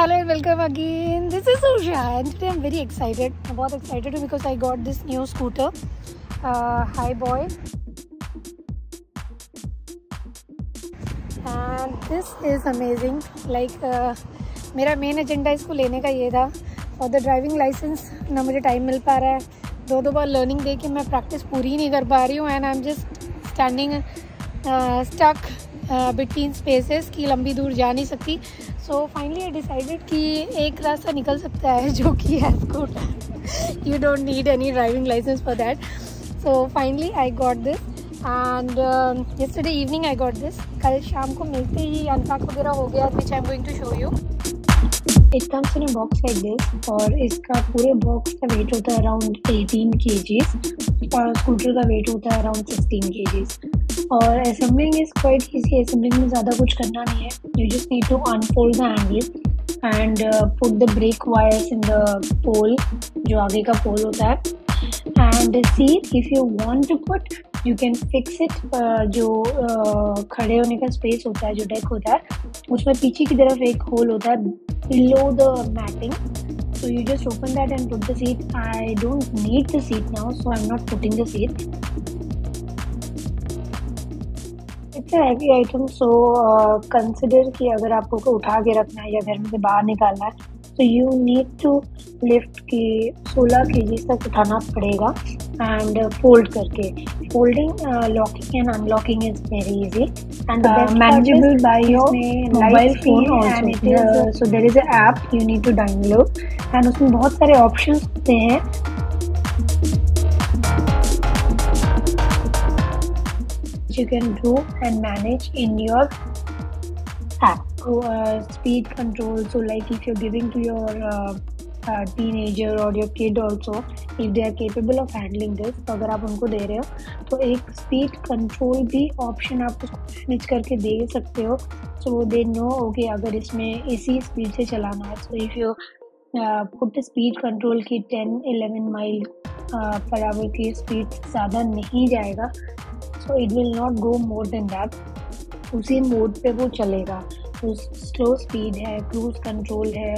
Hello and welcome again. This is Usha and today I'm very excited. I'm बहुत excited because I got this new scooter. Hi boy. And this is amazing. Like मेरा main agenda इसको लेने का ये था. और the driving licence ना मुझे टाइम मिल पा रहा है. दो बार लर्निंग दे के मैं प्रैक्टिस पूरी नहीं कर पा रही हूँ. And I am just standing stuck between spaces की लंबी दूर जा नहीं सकती. सो फाइनली आई डिसाइडेड कि एक रास्ता निकल सकता है जो कि है scooter. You don't need any driving licence for that. So finally I got this and yesterday evening I got this. कल शाम को मिलते ही अनपैक वगैरह हो गया, which I'm going to show you. It comes in a box like this और इसका पूरे बॉक्स का वेट होता है अराउंड 18 kgs और स्कूटर का वेट होता है अराउंड 16 kgs. और assembling is quite easy. Assembling में ज़्यादा कुछ करना नहीं है. You just need to unfold the handle and put the brake wires in the pole, जो आगे का पोल होता है. एंड seat if you want to put you can fix it. जो खड़े होने का स्पेस होता है, जो डेक होता है, उसमें पीछे की तरफ एक होल होता है below the matting. So you just open that and put the seat. I don't need the seat now, so I'm not putting the seat. It's a heavy item, so consider कि अगर आपको को उठा के रखना है या घर में से बाहर निकालना है, so you need to lift के 16 kg तक उठाना पड़ेगा and fold करके. Folding, locking and unlocking is very easy and manageable by your mobile phone also. And it is so there is an app you need to download and उसमें बहुत सारे options होते हैं. You can do and manage in your app. Speed control, so like if you're giving to your teenager or your kid also, if they are capable of handling this, तो अगर आप उनको दे रहे हो तो एक स्पीड कंट्रोल भी option आप उसको मैनेज करके दे सकते हो. सो दे नो ओके अगर इसमें इसी स्पीड से चलाना है. So if you put speed control की 10-11 माइल पर आवर की स्पीड ज़्यादा नहीं जाएगा. So it will not go more than that. उसी मोड पे वो चलेगा. स्लो स्पीड है, क्रूज कंट्रोल है.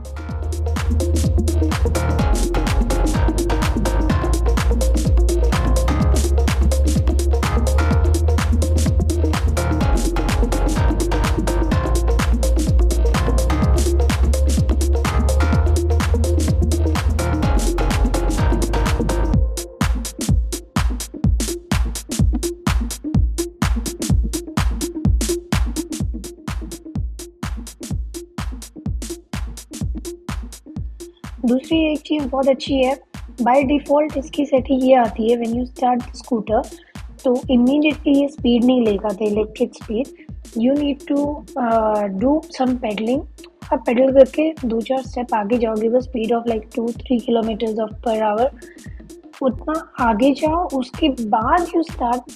दूसरी एक चीज़ बहुत अच्छी है, बाय डिफ़ॉल्ट इसकी सेटिंग ये आती है व्हेन यू स्टार्ट स्कूटर तो इमीडिएटली ये स्पीड नहीं लेगा, the electric speed. You need to do some pedalling. आप पेडल करके 2-4 स्टेप आगे जाओगे, बस speed of like 2-3 kilometres of per hour उतना आगे जाओ. उसके बाद you start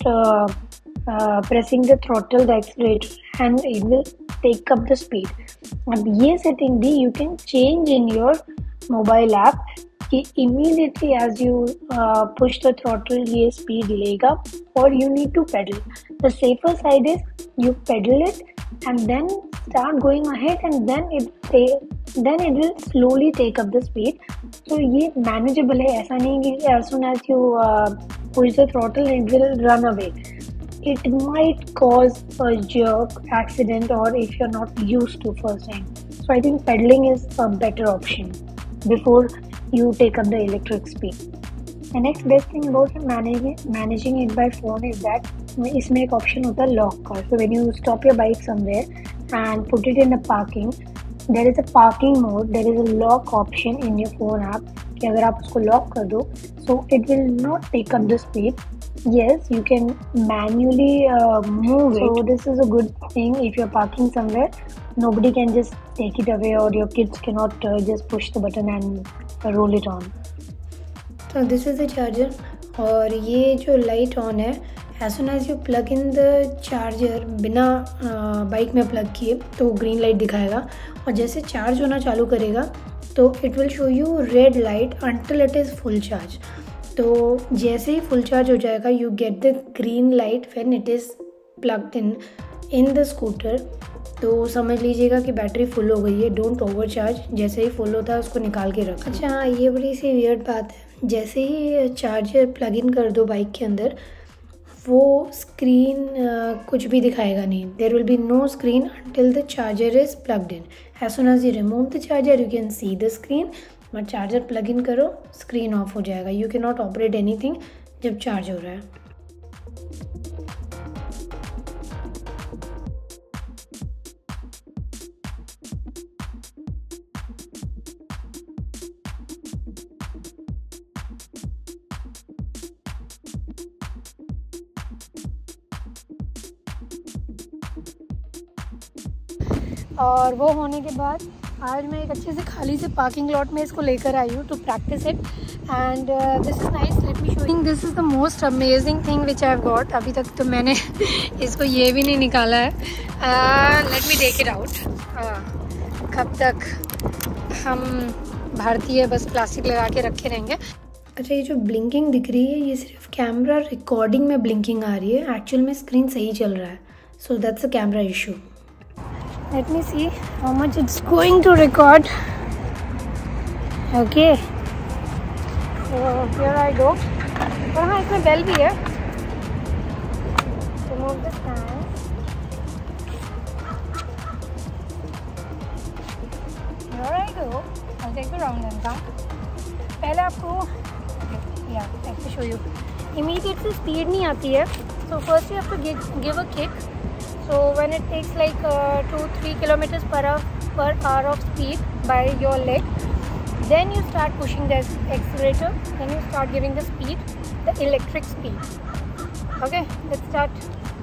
pressing the throttle, the accelerator, and it will take up the speed. अब ये सेटिंग भी you can change in your mobile app कि immediately as you push the throttle ये speed लेगा or you need to pedal. The safer side is you pedal it and then start going ahead and then it will slowly take up the speed. So ये manageable है. ऐसा नहीं कि as soon as you push the throttle it will run away. It might cause a jerk, accident, or if you're not used to first time. So I think pedaling is a better option before you take up the electric speed. The next best thing about managing it by phone is that इसमें एक option होता है lock का. So when you stop your bike somewhere and put it in a parking, there is a parking mode. There is a lock option in your phone app कि अगर आप उसको lock कर दो, so it will not take up the speed. Yes, you can manually move it. So this is a good thing. If you're parking somewhere, nobody can just take it away or your kids cannot just push the button and roll it on. So this is the charger. और ये जो light on है, as soon as you plug in the charger बिना bike में plug किए तो green light दिखाएगा. और जैसे चार्ज होना चालू करेगा तो it will show you red light until it is full charge. तो जैसे ही फुल चार्ज हो जाएगा you get the green light when it is plugged in the scooter. तो समझ लीजिएगा कि बैटरी फुल हो गई है। डोंट ओवर चार्ज, जैसे ही फुल होता है उसको निकाल के रख। अच्छा, ये बड़ी सी वियर्ड बात है, जैसे ही चार्जर प्लग इन कर दो बाइक के अंदर, वो स्क्रीन कुछ भी दिखाएगा नहीं। There will be no screen until the charger is plugged in. As soon as you remove the charger you can see the screen, but charger plug in करो स्क्रीन ऑफ हो जाएगा। You can not operate anything जब charge हो रहा है। और वो होने के बाद आज मैं एक अच्छे से खाली से पार्किंग लॉट में इसको लेकर आई हूँ to practise it. And this is nice, let me show you. This is the most amazing thing which I have got. अभी तक तो मैंने इसको ये भी नहीं निकाला है। Let me take it out. कब तक हम भारतीय बस प्लास्टिक लगा के रखे रहेंगे। अच्छा, ये जो ब्लिंकिंग दिख रही है ये सिर्फ कैमरा रिकॉर्डिंग में ब्लिंकिंग आ रही है, एक्चुअल में स्क्रीन सही चल रहा है। So that's a camera issue. Let me see how much it's going to record. Okay, so here I go. और हाँ, इसमें बेल भी है। Remove the stand. Here I go. I'll take the round and come. पहले आपको let me show you. Immediate से speed नहीं आती है. So first you have to give a kick. So when it takes like 2-3 kilometers per hour of speed by your leg, then you start pushing the accelerator, then you start giving the speed, the electric speed. Okay, let's start.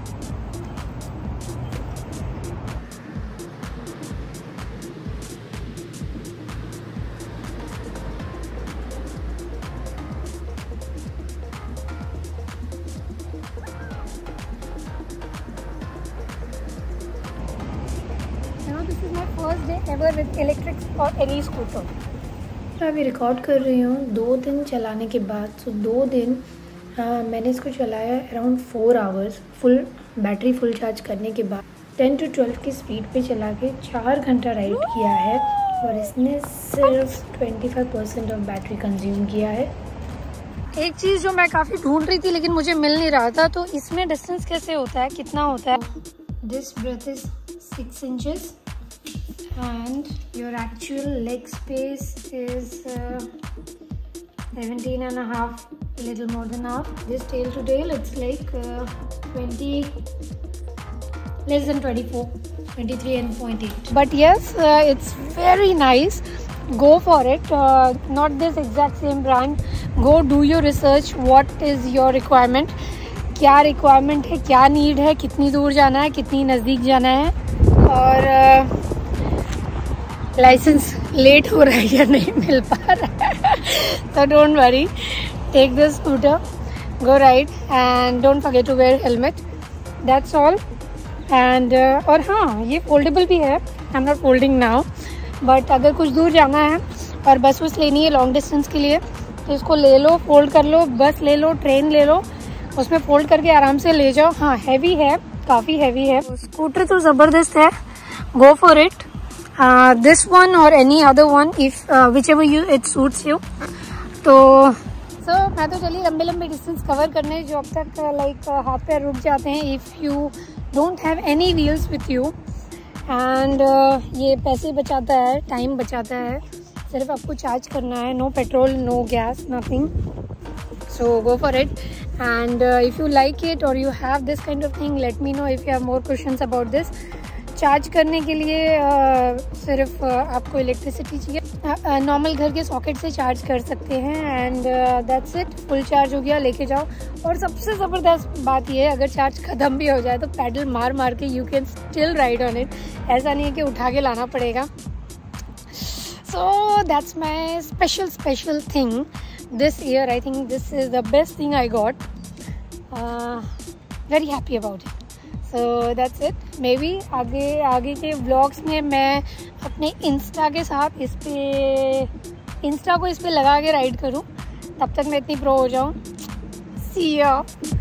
This is my first day ever with electric or any scooter. मैं अभी record कर रही हूँ 2 दिन चलाने के बाद। सो 2 दिन मैंने इसको चलाया around 4 hours full battery full charge करने के बाद 10 to 12 की स्पीड पे चला के 4 घंटा राइड किया है और इसने सिर्फ 25% ऑफ बैटरी कंज्यूम किया है। एक चीज़ जो मैं काफ़ी ढूंढ रही थी लेकिन मुझे मिल नहीं रहा था, तो इसमें डिस्टेंस कैसे होता है, कितना होता है। This breadth is 6 inches and your actual leg space is 17 and a half, a little more than half. This tail to tail it's like 20, less than 24, 23.8. But yes, it's very nice. Go for it. Not this exact same brand. Go do your research. What is your requirement? क्या requirement है, क्या need है, कितनी दूर जाना है, कितनी नज़दीक जाना है, और लाइसेंस लेट हो रहा है या नहीं मिल पा रहा है। तो don't worry, take this scooter, go ride and don't forget to wear helmet. That's all. And और हाँ, ये फोल्डेबल भी है। I am not folding now, but अगर कुछ दूर जाना है और बस वस लेनी है लॉन्ग डिस्टेंस के लिए तो इसको ले लो, फोल्ड कर लो। बस ले लो, ट्रेन ले लो, उसमें फोल्ड करके आराम से ले जाओ। हाँ, हैवी है, काफ़ी हैवी है। स्कूटर तो ज़बरदस्त है, go for it. this one or any other one if whichever it suits you. तो मैं तो चली लंबे लंबे डिस्टेंस कवर करने जो अब तक लाइक हाथ पैर रुक जाते हैं if you don't have any wheels with you. And ये पैसे बचाता है, टाइम बचाता है, सिर्फ आपको चार्ज करना है। No petrol, no gas, nothing. So go for it. And if you like it और you have this kind of thing, let me know if you have more questions about this. Charge करने के लिए सिर्फ आपको electricity चाहिए। Normal घर के socket से चार्ज कर सकते हैं and that's it. Full charge हो गया, लेके जाओ। और सबसे ज़बरदस्त बात यह है, अगर चार्ज ख़त्म भी हो जाए तो पैडल मार मार के you can still ride on it. ऐसा नहीं है कि उठा के लाना पड़ेगा। So that's my special thing this year. I think this is the best thing I got. Very happy about it. So that's it. Maybe आगे के व्लॉग्स में मैं अपने इंस्टा के साथ इंस्टा को इस पे लगा के राइड करूँ, तब तक मैं इतनी प्रो हो जाऊँ। सी या।